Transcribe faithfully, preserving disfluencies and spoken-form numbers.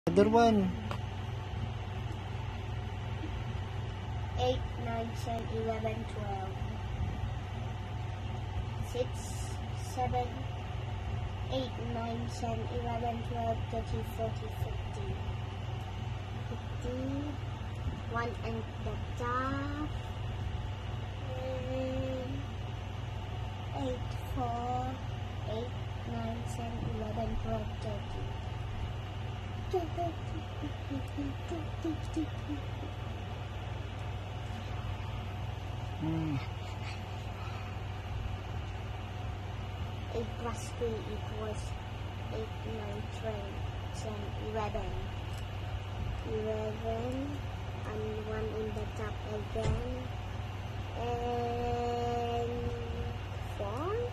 Other one. eight, nine, ten, eleven, twelve. six, seven, eight, nine, ten, eleven, twelve, thirteen, fourteen, fifteen. fifteen. one and the top. And eight, four, eight, nine, ten, eleven, twelve, thirteen. Hmm. eight plus three equals eight, nine, ten, eleven. eleven and one in the top again. And four.